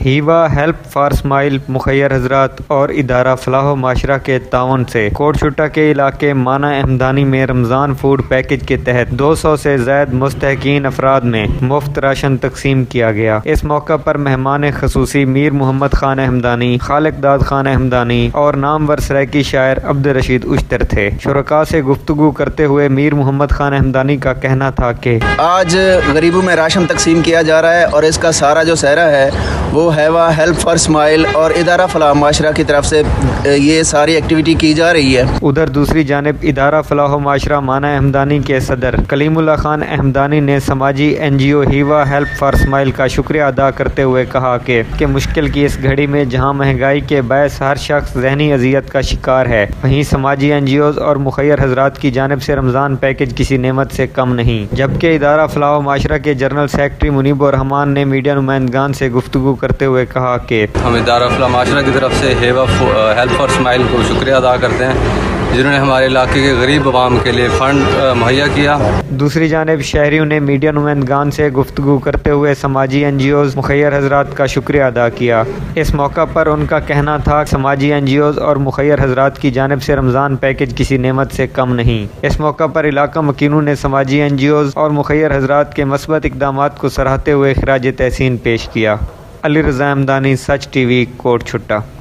ہیوا help for اسماعیل مخیر حضرات اور ادارہ فلاح و معاشرہ کے تعاون سے کوٹ چٹا کے علاقے مانا احمدانی میں رمضان فوڈ پیکج کے تحت 200 سے زائد مستحقین افراد میں مفت راشن تقسیم کیا گیا۔ اس موقع پر مہمان خصوصی میر محمد خان احمدانی، خالق داد خان احمدانی اور نامور سرائکی شاعر عبدالرشید اشتر تھے۔ شرکاء سے گفتگو کرتے ہوئے میر محمد خان احمدانی کا کہنا تھا کہ آج غریبوں میں راشن تقسیم کیا جا رہا ہے اور اس کا سارا جو سہرا ہے وہ ہیوا ہیلپ فار اسماعیل اور ادارہ فلاح معاشرہ کی طرف سے یہ ساری ایکٹیویٹی کی جا رہی ہے۔ ادھر دوسری جانب ادارہ فلاح و معاشرہ مانا احمدانی کے صدر کلیم اللہ خان احمدانی نے سماجی NGO ہیوا ہیلپ فار اسماعیل کا شکریہ ادا کرتے ہوئے کہا کہ مشکل کی اس گھڑی میں جہاں مہنگائی کے باعث ہر شخص ذہنی اذیت کا شکار ہے، وہیں سماجی NGOز اور مخیر حضرات کی جانب سے رمضان پیکج کسی نعمت سے کم نہیں۔ جبکہ ادارہ فلاح و معاشرہ کے جنرل سیکرٹری منیب الرحمان نے میڈیا نمائندگان سے گفتگو کرتے ہوئے کہا کہ ہم ادارہ فلاح معاشرہ کی طرف سے ہیوا ہیلپ فار اسماعیل کو شکریہ ادا کرتے ہیں جنہوں نے ہمارے علاقے کے غریب عوام کے لیے فنڈ مہیا کیا۔ دوسری جانب شہریوں نے میڈیا نمائندگان سے گفتگو کرتے ہوئے سماجی NGOز مخیر حضرات کا شکریہ ادا کیا۔ اس موقع پر ان کا کہنا تھا کہ سماجی NGOز اور مخیر حضرات کی جانب سے رمضان پیکج کسی نعمت سے کم نہیں۔ اس موقع پر علاقہ مکینوں نے سماجی NGOز اور مخیر حضرات کے مثبت اقدامات کو سراہتے ہوئے خراج تحسین پیش کیا۔ علی رضا احمدانی، سچ TV، کوٹ چٹا۔